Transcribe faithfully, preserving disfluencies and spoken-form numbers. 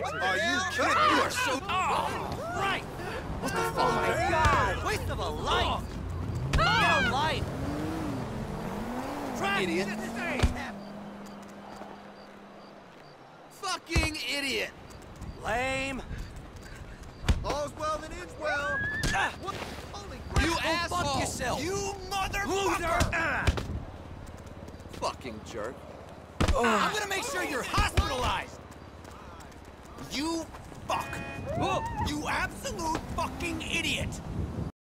answer. Are you kidding? You are so... Oh, right! What the fuck? Oh my God! Waste of a life! Get a life! Track! Idiot. Stay. Fucking idiot! Lame. All's well that ends well. Ah. What? Holy crap! You Go asshole! fuck yourself. You motherfucker! Loser! Ah. Fucking jerk. I'm gonna make sure you're hospitalized! You fuck! Oh. You absolute fucking idiot!